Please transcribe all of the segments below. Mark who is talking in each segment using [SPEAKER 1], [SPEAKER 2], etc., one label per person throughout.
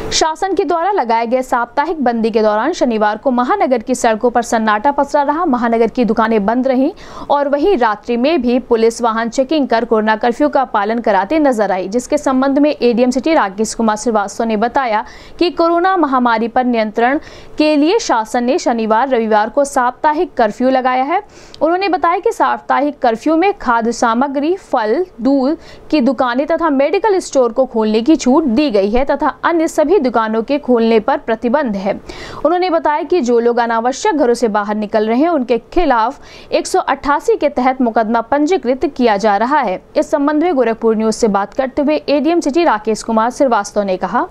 [SPEAKER 1] शासन के द्वारा लगाए गए साप्ताहिक बंदी के दौरान शनिवार को महानगर की सड़कों पर सन्नाटा पसरा रहा। महानगर की दुकानें बंद रहीं और वहीं रात्रि में भी पुलिस वाहन चेकिंग कर कोरोना कर्फ्यू का पालन कराते नजर आई, जिसके संबंध में एडीएम सिटी राकेश कुमार श्रीवास्तव ने बताया कि कोरोना महामारी पर नियंत्रण के लिए शासन ने शनिवार रविवार को साप्ताहिक कर्फ्यू लगाया है। उन्होंने बताया कि साप्ताहिक कर्फ्यू में खाद्य सामग्री, फल, दूध की दुकानें तथा मेडिकल स्टोर को खोलने की छूट दी गई है तथा अन्य सभी दुकानों के खोलने पर प्रतिबंध है। उन्होंने बताया कि जो लोग अनावश्यक घरों से बाहर निकल रहे हैं उनके खिलाफ 188 के तहत मुकदमा पंजीकृत किया जा रहा है। इस संबंध में गोरखपुर न्यूज से बात करते हुए एडीएम सिटी राकेश कुमार श्रीवास्तव ने कहा,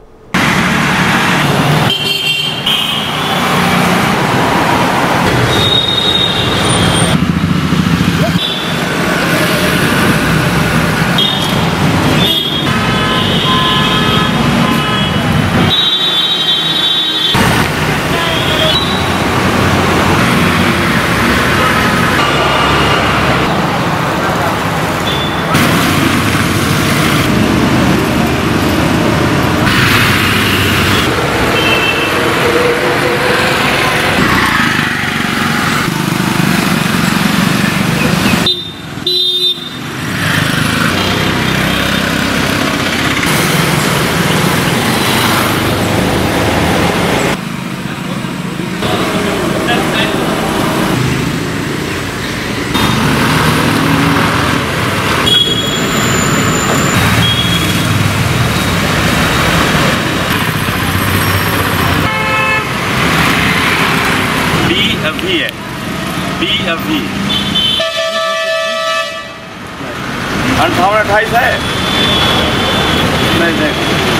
[SPEAKER 2] अभी 58-28 है। नहीं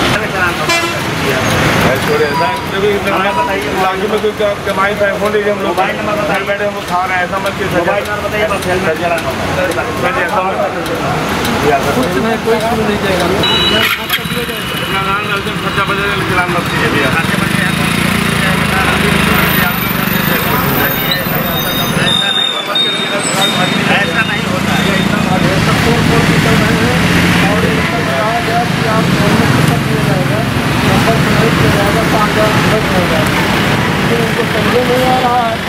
[SPEAKER 2] लाजू में कोई कमाई है, फोन लीजिए, हम लोग बैठे हम खा रहे हैं, ऐसा मत कीजिए। कोई नहीं जाएगा, खर्चा बजाय चलान मत कीजिए। ऐसा नहीं होता है, और उनको समझे नहीं आ रहा है।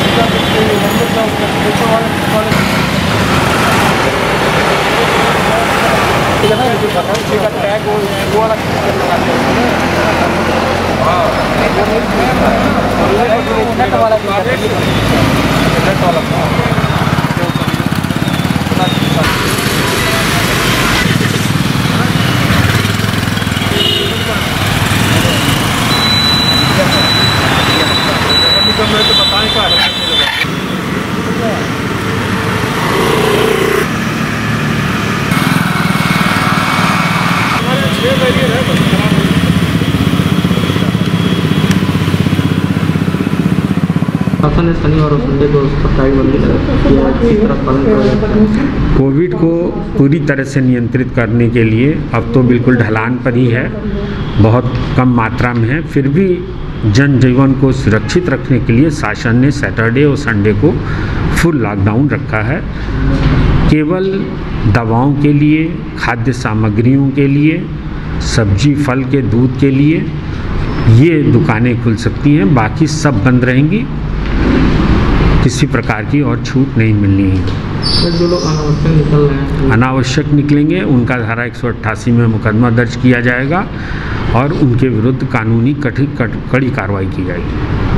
[SPEAKER 2] टैग वो वाला
[SPEAKER 3] शासन ने शनिवार और संडे को साप्ताहिक बंदी किया, किस तरह पालन करें?
[SPEAKER 4] कोविड को पूरी तरह से नियंत्रित करने के लिए अब तो बिल्कुल ढलान पर ही है, बहुत कम मात्रा में है। फिर भी जनजीवन को सुरक्षित रखने के लिए शासन ने सैटरडे और संडे को फुल लॉकडाउन रखा है। केवल दवाओं के लिए, खाद्य सामग्रियों के लिए, सब्जी फल के दूध के लिए ये दुकानें खुल सकती हैं, बाकी सब बंद रहेंगी। किसी प्रकार की और छूट नहीं मिलनी है।
[SPEAKER 3] जो लोग अनावश्यक निकल रहे हैं,
[SPEAKER 4] अनावश्यक निकलेंगे उनका धारा 188 में मुकदमा दर्ज किया जाएगा और उनके विरुद्ध कानूनी कड़ी कार्रवाई की जाएगी।